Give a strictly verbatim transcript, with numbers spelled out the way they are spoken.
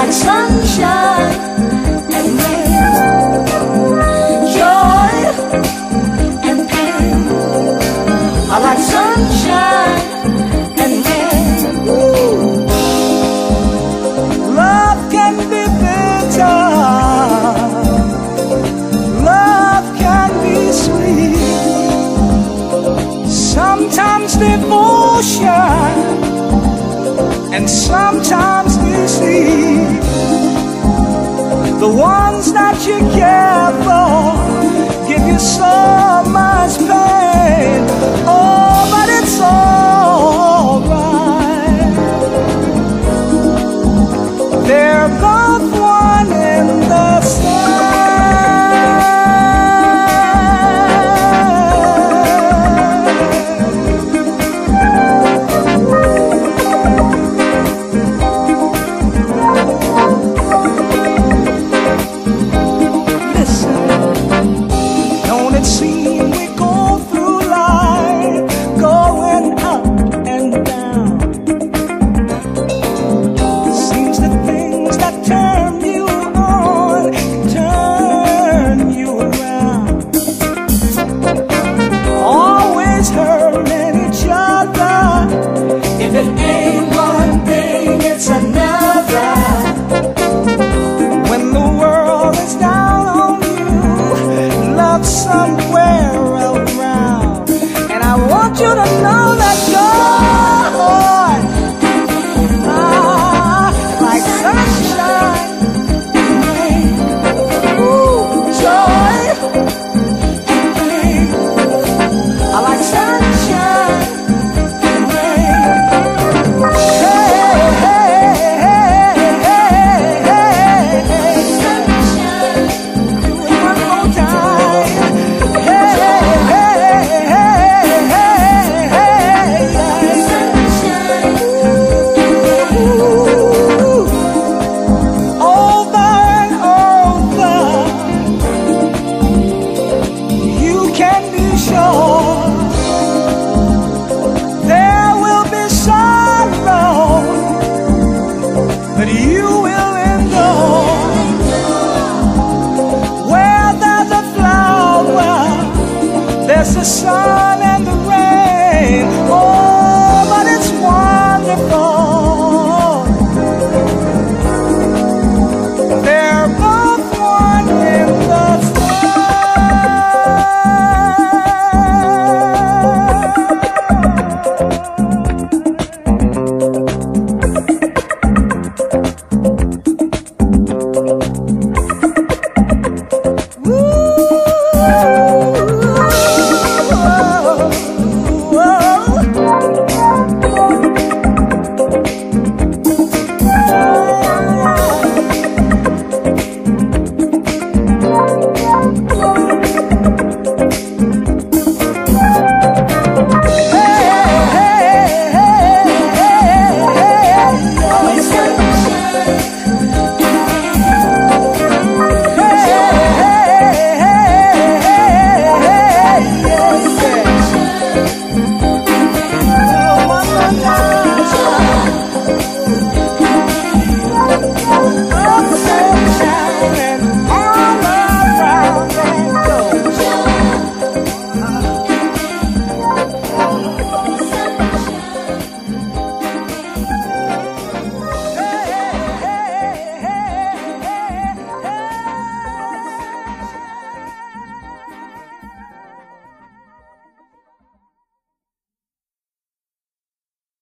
like sunshine and rain, joy and pain. I like sunshine and rain. Ooh. Love can be bitter, love can be sweet, sometimes devotion and sometimes deceit. The ones that you care for give you so much pain. Oh, but it's all right. They're both one in the same. Somewhere around, and I want you to know that joy, ah, like sunshine and rain. Ooh, joy and rain. I like sunshine and rain. Hey, hey, hey, hey, hey, hey. Sunshine. Do it one more time. But you